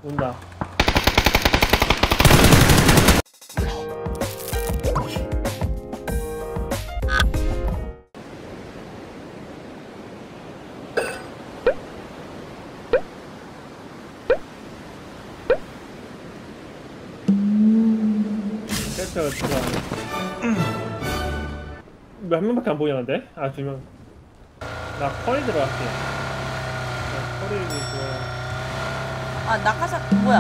온다. 됐어, 들어와. 왜 한 명밖에 안 보이는데? 아, 2명. 나 커리 들어갈게. 나 커리 들어가. 아 낙하산 뭐야?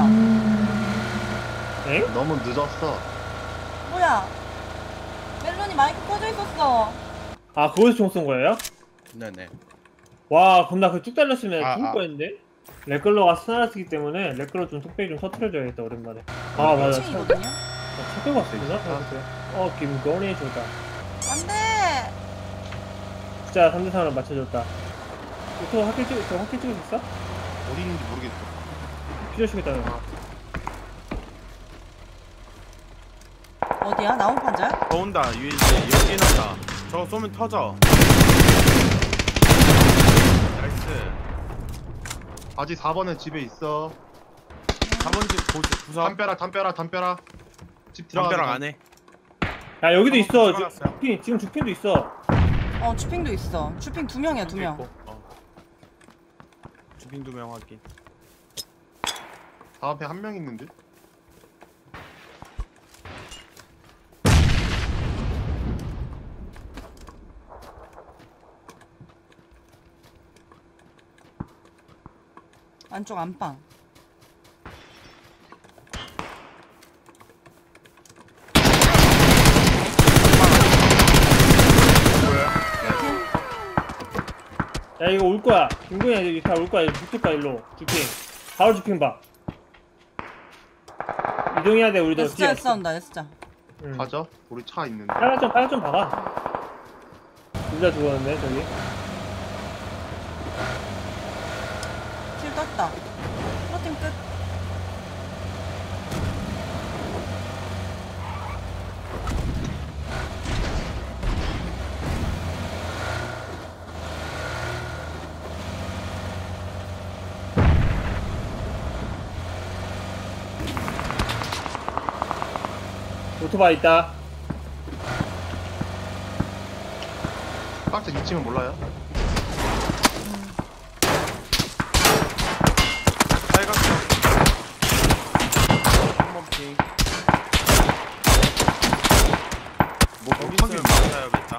엥? 너무 늦었어. 뭐야? 멜론이 마이크 꺼져 있었어. 아, 거기서 총 쏜 거예요? 네네. 와, 그럼 나 그 쭉 달렸으면 아, 죽을 아. 뻔했는데? 렉글러가 스나라스기 때문에 렉글러 좀 톡배기 좀 터트려줘야겠다, 오랜만에. 아, 맞아. 차 1층이거든요? 끌고 왔었구나? 김건희 좋다. 안돼. 진짜 3대3으로 맞춰줬다. 저 학교 찍을 수 있어? 어디 있는지 모르겠어. 필요시겠다는 어디야? 나무판자야? 더 온다. 여기 난다. 저거 쏘면 터져. 나이스. 아직 4번에 집에 있어. 4번 집 구석. 담벼락. 집 들어가. 담벼락 안에. 야, 여기도 있어. 찍어놨어요. 지금 주핀도 있어. 어 주핑도 있어. 주핑 2명이야 2명. 주빙 2명 확인. 다음에 한 명 있는데? 안쪽 안방. 야, 이거 올 거야. 김건희야, 여기 다 올 거야. 붙을 거야, 일로. 주핑. 바로 주핑 봐. 이동해야 돼, 우리도. S자 싸운다 S자. 응. 가자. 우리 차 있는데. 빨간 좀 봐봐. 둘 다 죽었네, 저기. 킬 떴다. 플러팅 끝. 오토바이 있다. 박스 2층은 몰라요? 빨갛게. 한번 핑. 뭐 거기 확인. 있으면 맞아야겠다.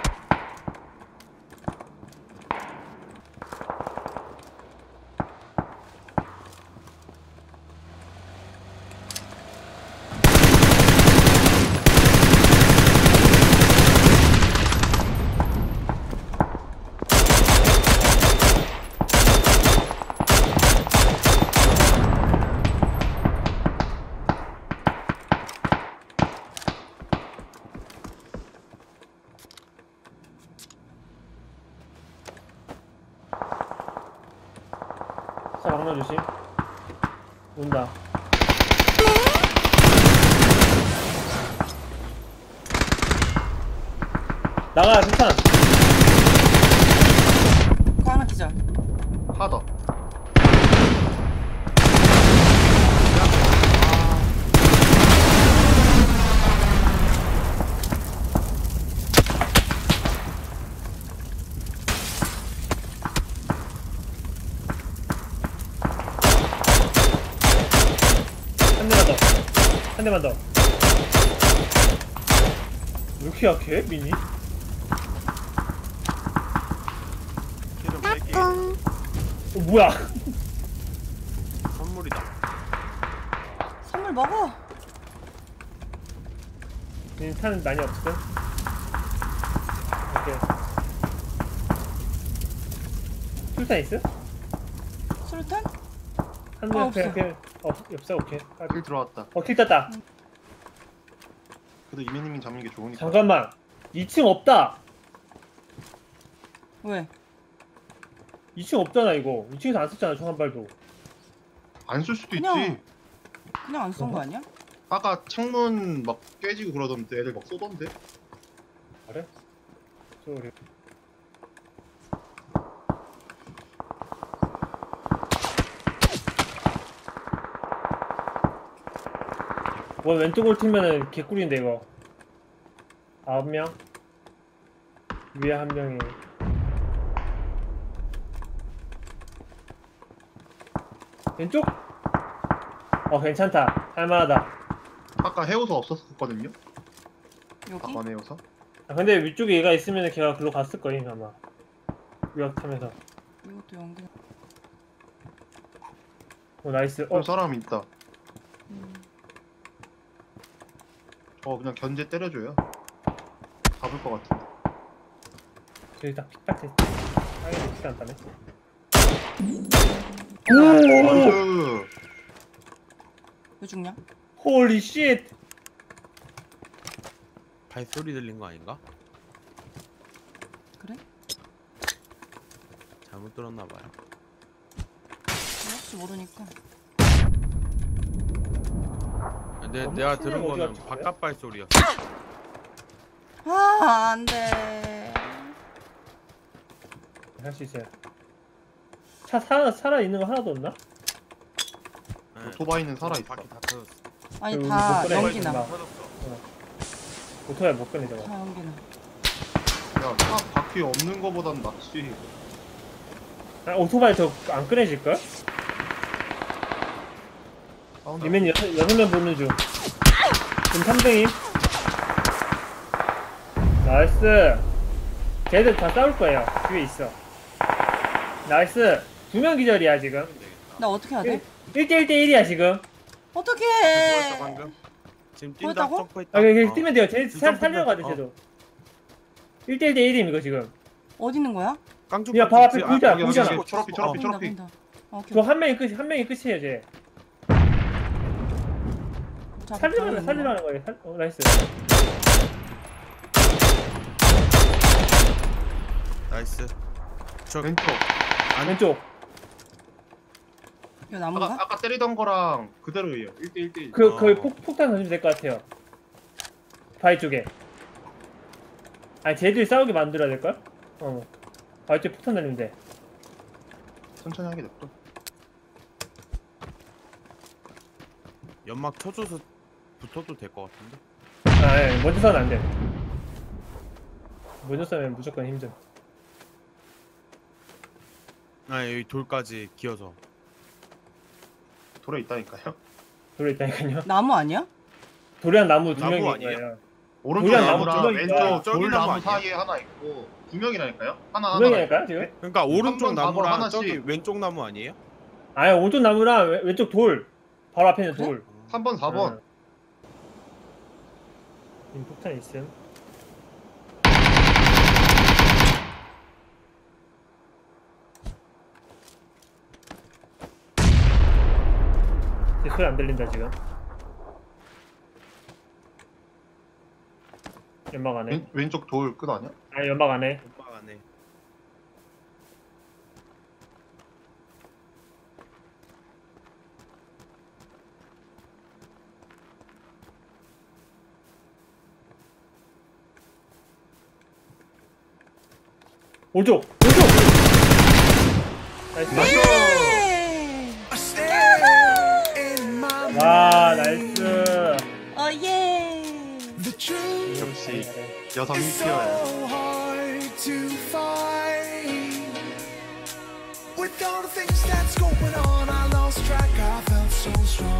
자, 방면 조심. 온다. 나가, 괜찮. 그거 하나 기절. 하나 더. 한 대만 더. 왜 이렇게 약해, 미니? 킬은 뺄게. 뭐야? 선물이다. 선물 먹어. 미니 탄 많이 없어? 오케이. 술탄 있어? 수류탄? 한 명, 없어. 없어, 오케이. 길 들어왔다. 킬 땄다. 그래도 이민님이 잡는 게 좋으니까. 잠깐만. 2층 없다. 왜? 2층 없잖아, 이거. 2층에서 안 썼잖아, 총 한 발도. 안 쓸 수도 그냥- 있지. 그냥 안 쏜 거 아니야? 아까 창문 막 깨지고 그러던데 애들 막 쏘던데. 그래? 쏘리. 원 왼쪽으로 튀면은 개꿀인데 이거. 9명. 위에 한 명이. 왼쪽? 괜찮다. 할만하다. 아까 해우소 없었거든요. 여기? 4번 해우소. 근데 위쪽에 얘가 있으면 걔가 글로 갔을 거임 아마. 유학 타면서. 이것도 연결. 나이스. 사람 있다. 음. 그냥 견제 때려줘요. 잡을 것 같은데. 저기 딱 픽딱 했어. 아이고 쉽지 않다네. 나이스. 왜 죽냐? 홀리 쉣. 발소리 들린 거 아닌가? 그래? 잘못 들었나 봐요. 혹시 모르니까. 내가 들은 어디 거는 갔지? 바깥 발소리였어. 아, 안 돼. 할 수 있어요. 차 살아 있는 거 하나도 없나? 네. 오토바이는 살아있어. 바퀴 다 터졌어. 아니, 그 다 못 꺼내, 연기나. 막. 터졌어. 오토바이 못 꺼내 저거. 다 연기나. 야, 차 바퀴 없는 거보단 낫지. 오토바이 더 안 꺼내질걸? 사운드. 이면 6명 보는 중. 지금 3등임. 나이스. 쟤들 다 싸울 거예요. 뒤에 있어. 나이스. 2명 기절이야 지금. 나 어떻게 해야 돼? 1대1대1이야 지금. 어떻게 보였어 해? 방금. 지금 뛴다. 보였다고? 점프했다. 여기 뛰면 돼요. 쟤 점프 살려고 하대 점프. 쟤도. 1대1대1임 이거 지금. 어디 있는 거야? 깡총. 야, 봐 앞에 지금 보이잖아, 여기, 보이잖아. 여기, 초록빛, 초록빛, 보인다, 초록빛. 보인다. 오케이. 저 한 명이 끝이에요 쟤. 자, 살리라는 거예요. 나이스. 나이스. 저 왼쪽. 왼쪽. 이거 나무가? 아까 때리던 거랑 그대로예요. 1대1대1. 거의 폭탄 던지면 될 것 같아요. 바위 쪽에. 아니 쟤들이 싸우게 만들어야 될걸? 바위 쪽에 폭탄 던지면 돼. 천천히 하게 냅둬. 연막 쳐줘서 붙어도 될 것 같은데. 먼저 쏘면 안 돼. 먼저 쏘면 무조건 힘든. 여기 돌까지 기어서. 돌에 있다니까요. 돌에 있다니까요. 나무 아니야? 돌이랑 나무 두 나무 명이 아니에요? 거예요. 오른쪽 돌이랑 나무랑 나무 두 왼쪽 명이니까. 저기 돌나무 나무 사이에 하나 있고 2명이라니까요? 하나 두 명이니까요 지금? 그러니까 오른쪽 한 번, 나무랑 하나씩. 저기 왼쪽 나무 아니에요? 아니 오른쪽 나무랑 왼쪽 돌. 바로 앞에 있는 돌. 3번 4번. 폭탄 있음. 제 소리 안 들린다 지금. 연막 안 해. 왼쪽 돌 끝 아니야? 아니 연막 안 해. 오빠 안에. 오른쪽! 나이스. 예! 와 나이스. 예! 역시 여성 1티어야. With all the things that's going on, I lost track. I felt so strong.